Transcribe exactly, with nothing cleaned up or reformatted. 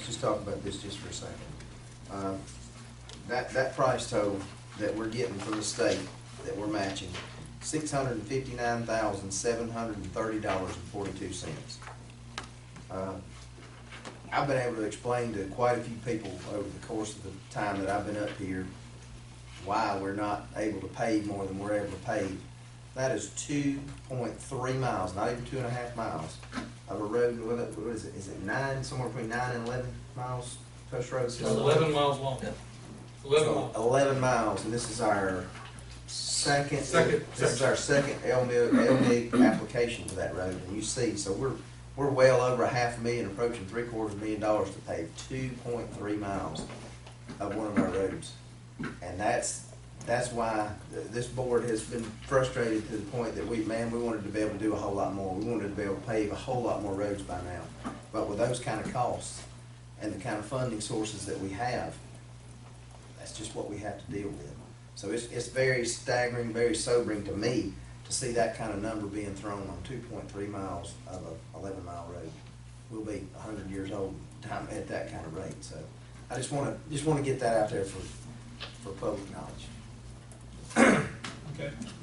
let's just talk about this just for a second. Uh, That, that price total that we're getting from the state, that we're matching, six hundred and fifty-nine thousand, seven hundred and thirty dollars and forty-two cents. Uh, I've been able to explain to quite a few people over the course of the time that I've been up here why we're not able to pave more than we're able to pave. That is two point three miles, not even two and a half miles, of a road. What is it? Is it nine, somewhere between nine and eleven miles, Post Road? It's eleven miles long. Yeah. Eleven So, miles. eleven miles, and this is our second, Second, this is second. our second L M I G application for that road, and you see, so we're, we're well over a half a million, approaching three quarters of a million dollars to pave two point three miles of one of our roads. And that's, that's why th- this board has been frustrated to the point that we, man, we wanted to be able to do a whole lot more. We wanted to be able to pave a whole lot more roads by now. But with those kind of costs and the kind of funding sources that we have, that's just what we have to deal with. So it's, it's very staggering, very sobering to me to see that kind of number being thrown on two point three miles of a eleven mile road. We'll be a hundred years old time at that kind of rate. So I just wanna, just wanna get that out there for, for public knowledge. Okay.